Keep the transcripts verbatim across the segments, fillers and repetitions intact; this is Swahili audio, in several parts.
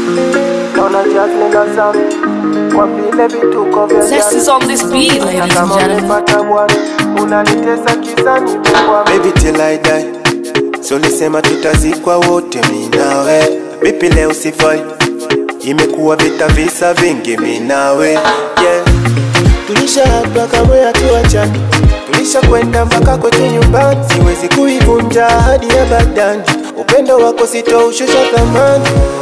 Naona jazz nina sound kwa vile vituko vya jazz. Sex is on this beat, ladies and gentlemen. Umepata bwana, unanitesa kisani kwa baby till I die. So nisema tutazikwa wote mimi nawe. Bipi leo sifai, imekuwa vita visa vingi mimi nawe. Yeah. Tulisha hapa kama hatuachani, tulisha kwenda mpaka kwetu nyumbani. Siwezi kuivunja hadi ya badani, upendo wako sitaushusha thamani.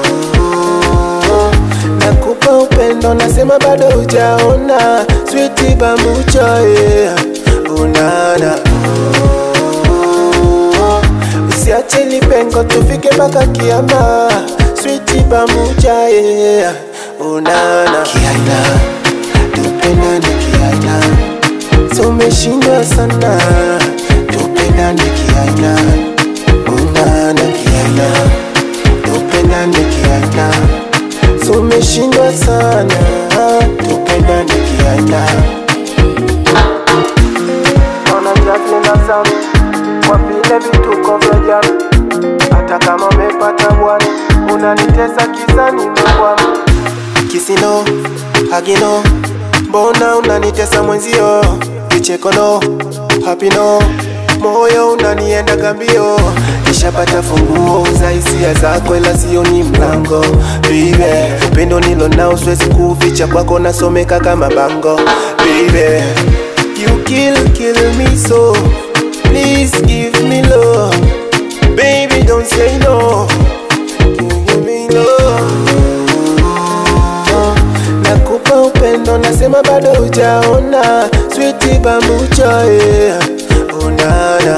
Nakupa upendo nasema bado hujaona, sweetie bambucha yeah. Unana usiache lipengo tufike mpaka kiyama, sweetie bambucha yeah. Unana kiaina tupendane kiaina, so umeshindwa sana, tupendane kiaina. Unana kiaina tupendane kiaina, so umeshindwa sana, tupendane kiaina. Naona jazz nina sound kwa vile vituko vya jana. Hata kama umepata bwana, unanitesa kisani mkwani. Kisino, hagino, mbona unanitesa mwenzio? Kicheko no, happy no, moyo unanienda gambio. Nishapata funguo za hisia zako ila sio ni mlango. Baby, upendo nilo nao siwezi kuficha kwako nasomeka kama bango. Baby, you kill, kill me so, please give me love. Baby, don't say no, give me love. Nakupa upendo nasema bado hujaona, sweetie bambucha yeah. Unana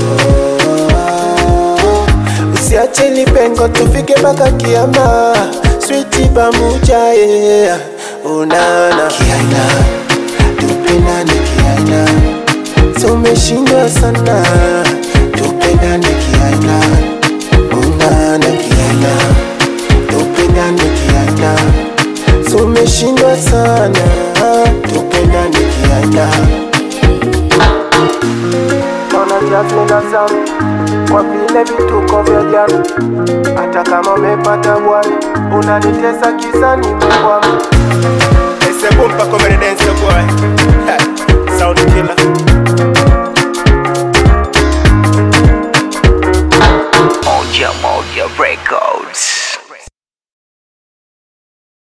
usiache lipengo tufike mpaka kiyama, sweetie bambucha yeah. Unana kiaina tupendane kiaina, so umeshindwa sana, tupendane kiaina. Unana kiaina tupendane kiaina, so umeshindwa sana, tupendane kiaina. Naona jazz nina sound kwa vile vituko vya jana. Hata kama umepata bwana, unanitesa kisani mkwani. Ese bumpa come dance boy.